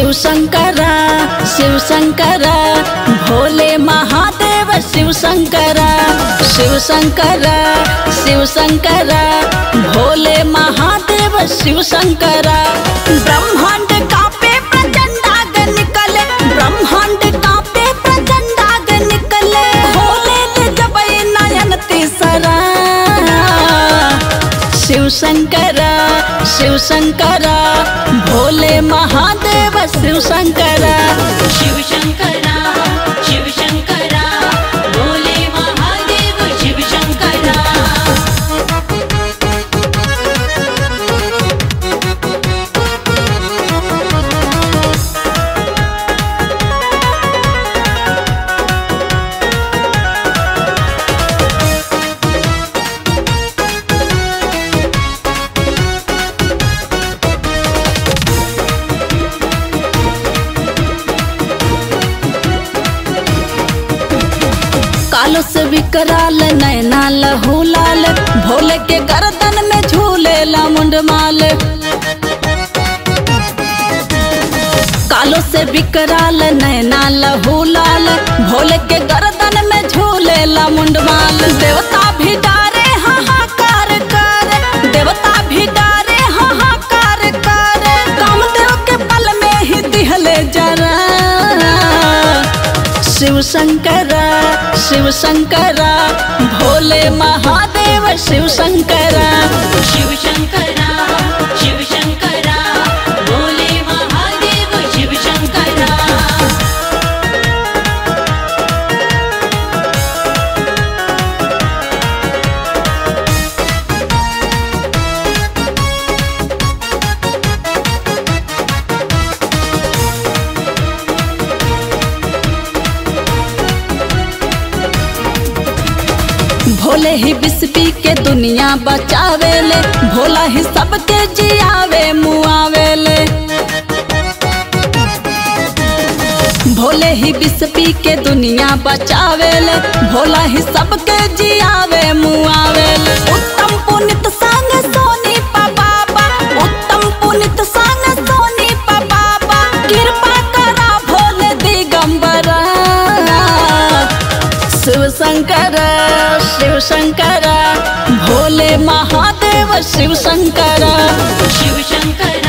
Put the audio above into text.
शिव शंकरा शिव शंकरा भोले महादेव शिव शंकरा शिव शंकरा शिव शंकरा भोले महादेव शिव शंकरा। ब्रह्मांड कांपे प्रचंडाग निकले, ब्रह्मांड कांपे प्रचंडाग निकले, भोले ले जबई नयन तीसरा। शिव शंकरा शिव शंकरा भोले महादेव शिव शंकरा। शिव शंकरा शिव शंकरा भोले महादेव शिव शंकरा। कालो से विकराल नैना लहू लाल, भोले के गर्दन में झूले ला मुंड माल। कालो से विकराल नैना लहू लाल, भोले के गर्दन में झूले ला मुंड माल। देवता भी डारे हाहाकार करे, देवता भी डारे हाहाकार करे, कामदेव के पल में ही दिहले जरा। शिव शंकरा शिव शंकरा भोले महादेव शिव शंकरा। शिव शंकरा शिव शंकरा भोले महादेव शिव शंकरा। भोले ही विष पी के दुनिया बचावेले, भोला ही सबके जियावे मुआवेले। भोले ही विष पी के दुनिया बचावेले, भोला ही सबके जियावे मुआवेले। उत्तम पुनित संग सोनी पा बाबा, उत्तम पुनित संग सोनी पा बाबा, कृपा करा भोले दिगंबरा। शिव शंकरा शिव शंकरा भोले महादेव शिव शंकरा। शिव शंकरा